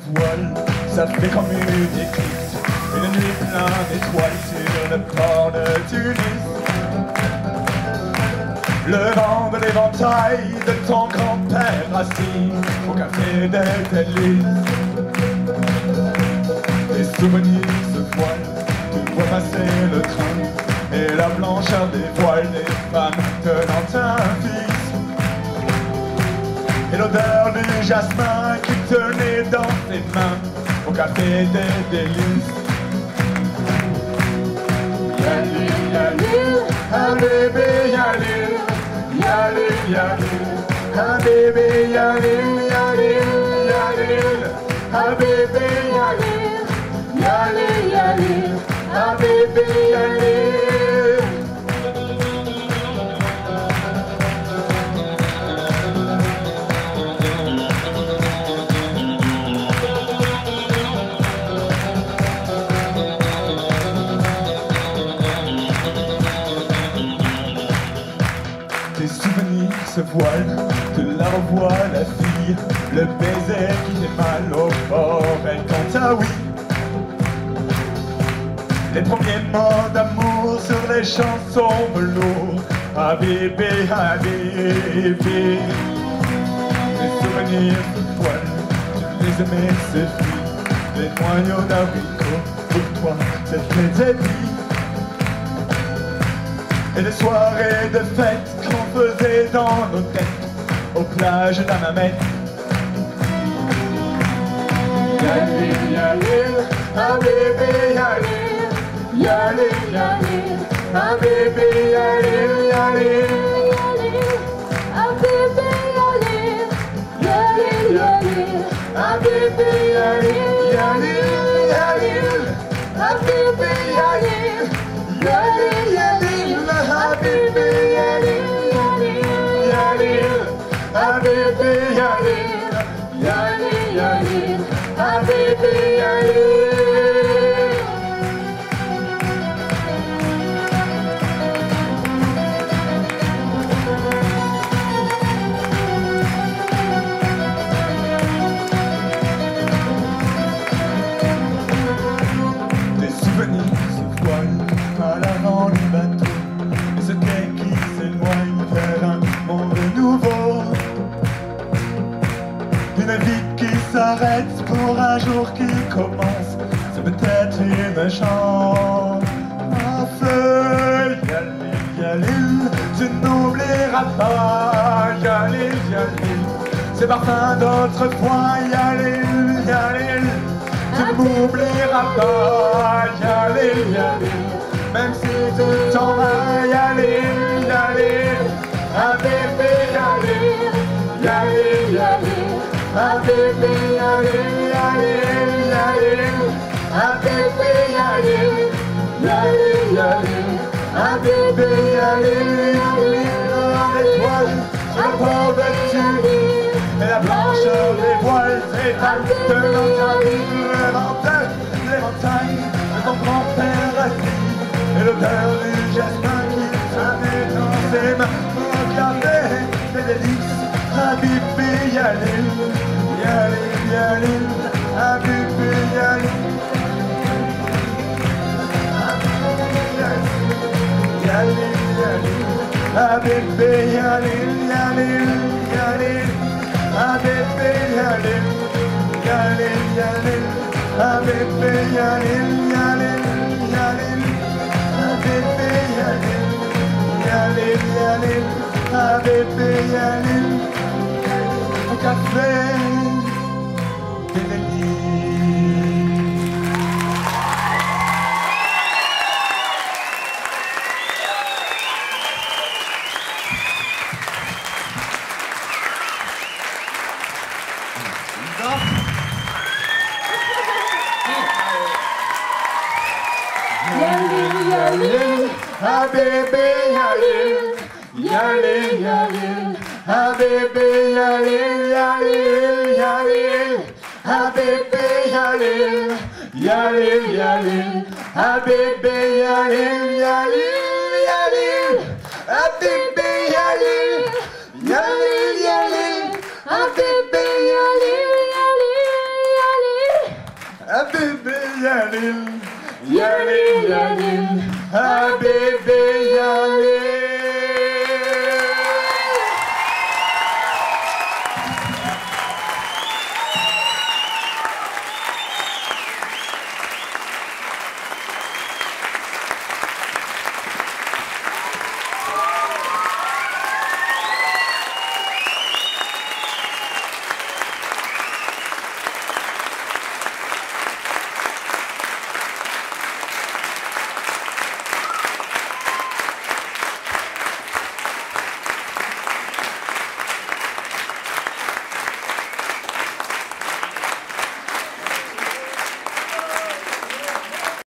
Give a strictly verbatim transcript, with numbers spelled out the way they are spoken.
voile, ça fait comme une éclipse, une nuit pleine d'étoiles sur le port de Tunis. Le vent de l'éventail de ton grand-père assis au café des délices. Les souvenirs se voilent, tu vois passer le train et la blancheur des voiles des femmes tenant un fils. Et l'odeur du jasmin qui tenait dans ses mains au café des délices. Yalil, yalil, un bébé yalil, yalil, yalil, un bébé yalil, yalil, yalil, un bébé yalil, yalil, yalil, un bébé yalil. Se voile, tu la revois la fille, le baiser qui fait mal au corps, elle quand ah oui. Les premiers mots d'amour sur les chansons velours, ah bébé, ah bébé. Les souvenirs se voilent, tu les aimais ces filles, les noyaux d'abricot, pour toi c'était des vies. Et les soirées de fête qu'on faisait dans nos têtes aux plages d'Hammamet. Yalil, yalil, un bébé yalil, yalil, yalil, un bébé yalil, yalil, yalil, un bébé yalil, yalil, yalil, un bébé yalil, yalil, yalil, un bébé yalil, yalil, yalil. Habibi yalil, yalil, yalil, Habibi yalil, yalil, yalil, Habibi yalil. Des souvenirs se voilent à l'avant du bateau. Ce quai qui s'éloigne vers un monde nouveau. Une vie qui s'arrête pour un jour qui commence. C'est peut-être une chance. Yalil, yalil, tu n'oublieras pas. Yalil, yalil, ces parfums d'autrefois. Yalil, yalil, tu n'oublieras pas. Yalil, yalil, même si tu t'en vas, yalil, yalil, un bébé yalil, yalil, yalil, un bébé yalil, yalil, yalil, un bébé yalil, yalil, yalil, un bébé yalil, yalil, l'étoile sur le port de Tunis, et la blancheur des voiles s'étale devant ta vie, les montagnes de ton grand-père assis. Et l'odeur du jasmin qui sonnait dans ses mains. Regardez les délices, Habibi yalil, yalil, yalil, Habibi yalil, yalil, yalil, Habibi yalil, yalil, yalil, Habibi yalil, yalil, yalil, Habibi yalil, yalil, yalil. Habibi yalil, yalil, yalil, Habibi yalil, au café des délices. Yalil, yalil, Habibi yalil, yalil, yalil, Habibi yalil, yalil, yalil, Habibi yalil, yalil, yalil, Habibi yalil, yalil, yalil, Habibi yalil, yalil, yalil, Habibi yalil, yalil, yalil. Habibi Yalil, Yalil, Yalil, Habibi Yalil.